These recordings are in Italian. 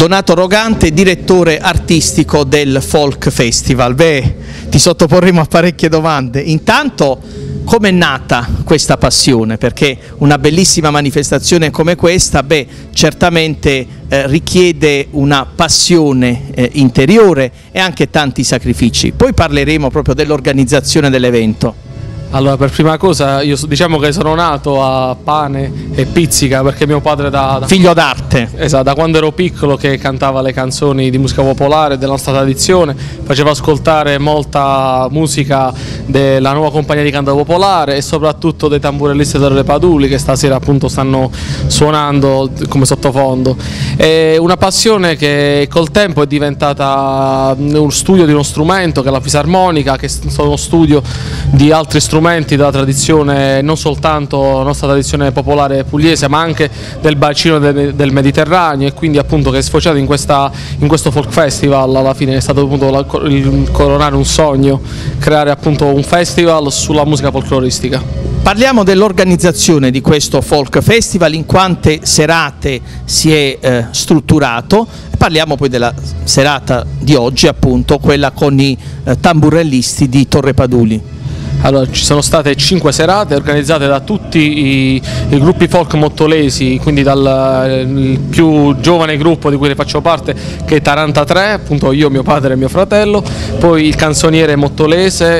Donato Rogante, direttore artistico del Folk Festival. Beh, ti sottoporremo a parecchie domande. Intanto, com'è nata questa passione? Perché una bellissima manifestazione come questa, certamente richiede una passione interiore e anche tanti sacrifici. Poi parleremo proprio dell'organizzazione dell'evento. Allora, per prima cosa, io diciamo che sono nato a pane e pizzica, perché mio padre figlio d'arte. Esatto, da quando ero piccolo che cantava le canzoni di musica popolare della nostra tradizione, faceva ascoltare molta musica della nuova compagnia di canto popolare e soprattutto dei tamburellisti del Torre Paduli, che stasera appunto stanno suonando come sottofondo. È una passione che col tempo è diventata uno studio di uno strumento, che è la fisarmonica, che è uno studio di altri strumenti della tradizione, non soltanto la nostra tradizione popolare pugliese, ma anche del bacino del Mediterraneo, e quindi appunto che è sfociato in questo folk festival. Alla fine è stato appunto il coronare un sogno, creare appunto un festival sulla musica folcloristica. Parliamo dell'organizzazione di questo folk festival, in quante serate si è strutturato. Parliamo poi della serata di oggi, appunto quella con i tamburellisti di Torre Paduli. Allora, ci sono state 5 serate organizzate da tutti i gruppi folk mottolesi, quindi dal più giovane gruppo di cui ne faccio parte, che è Tarantatré, appunto io, mio padre e mio fratello, poi il canzoniere mottolese,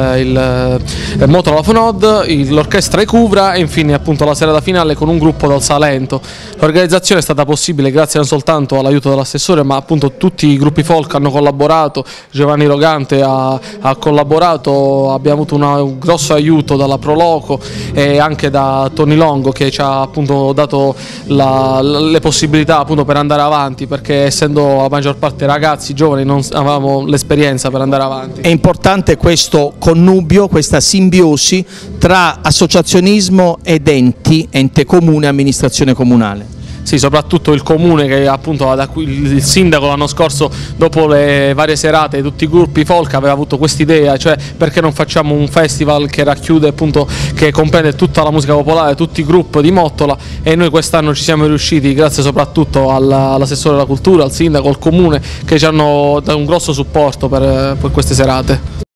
il Motola Fonod, l'orchestra Ecuvra e infine appunto la serata finale con un gruppo dal Salento. L'organizzazione è stata possibile grazie non soltanto all'aiuto dell'assessore, ma appunto tutti i gruppi folk hanno collaborato. Giovanni Rogante ha collaborato, abbiamo avuto un grosso aiuto dalla Proloco e anche da Tony Longo, che ci ha appunto dato le possibilità appunto per andare avanti, perché essendo la maggior parte ragazzi giovani non avevamo l'esperienza per andare avanti. È importante questo connubio, questa simbiosi tra associazionismo ed ente comune, amministrazione comunale. Sì, soprattutto il comune, che appunto il sindaco l'anno scorso, dopo le varie serate di tutti i gruppi folk, aveva avuto quest'idea, cioè perché non facciamo un festival che racchiude appunto, che comprende tutta la musica popolare, tutti i gruppi di Mottola, e noi quest'anno ci siamo riusciti grazie soprattutto all'assessore della cultura, al sindaco, al comune, che ci hanno dato un grosso supporto per queste serate.